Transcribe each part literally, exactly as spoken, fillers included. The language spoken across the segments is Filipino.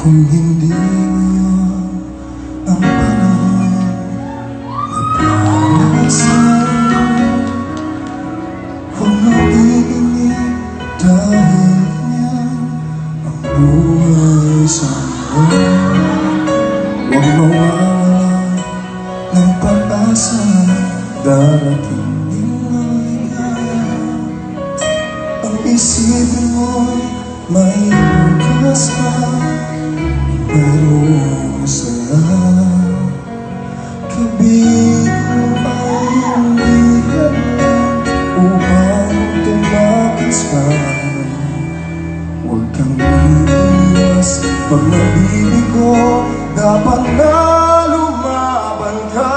Kung hindi ngayon ang panahon na para sa'yo, huwag mag-iinip dahil yan ang buhay sa'yo. Huwag mawawala ng pag-asa, darating din ang ligaya. Ang isipin mo'y may bukas pa, mayroong saya. Kabig mo ay hindi handa upang tumakas pa. Huwag kang iiwas pag nabibigo, dapat na lumaban ka.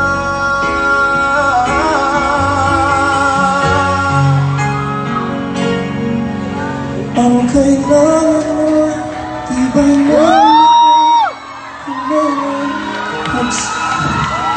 Ang kailangan mo, tibay na meron pagsabi.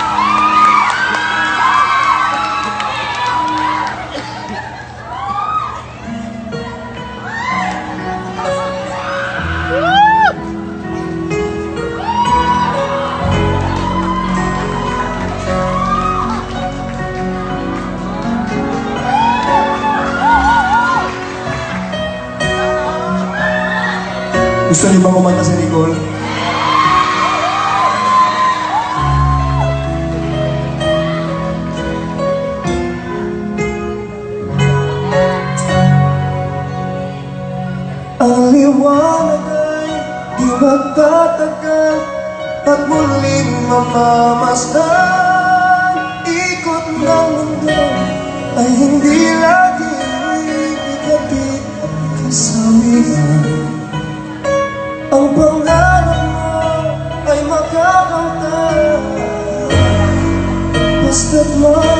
Gusto niyo ba kumanta si Nicole? Ang liwanag ay di magtatagal at muling mamamasdan. Ikot ng mundo ay hindi laging ikatid kasawian. Ang pangarap mo ay makakamtan, basta't